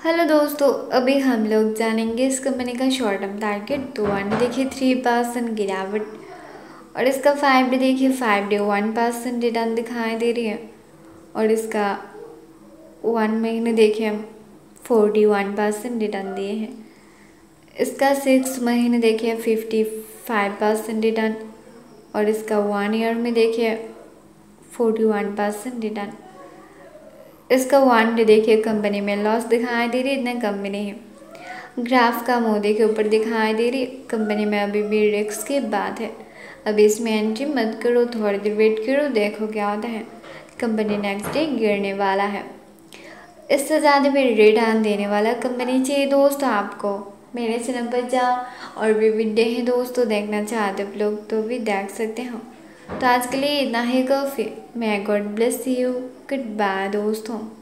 Hello दोस्तों, अभी हम लोग जानेंगे इस कंपनी का शॉर्ट टर्म टारगेट। तो 1 देखिए 3% गिरावट, और इसका 5 डे देखिए 5 डे 1% रिटर्न दिखाई दे रही है। और इसका 1 महीने देखिए 41% रिटर्न दिए हैं। इसका 6 महीने देखिए 55% रिटर्न, और इसका 1 ईयर में देखिए 41% रिटर्न। इसका 1 डे देखिए कंपनी में लॉस दिखाई दे रही है, इतने कंपनी है। ग्राफ का मुंह देखिए ऊपर दिखाई दे रही, कंपनी में अभी भी रिस्क की बात है। अभी इसमें एंट्री मत करो, थोड़ी देर वेट करो, देखो क्या होता है। कंपनी नेक्स्ट डे गिरने वाला है। इससे ज़्यादा भी रिटर्न देने वाला कंपनी चाहिए दोस्तों आपको, मेरे चैनल पर जाओ। और भी वीडियो है दोस्तों, देखना चाहते हो लोग तो भी देख सकते हो। तो आज के लिए इतना ही काफ़ी। मैं God bless you, goodbye दोस्तों।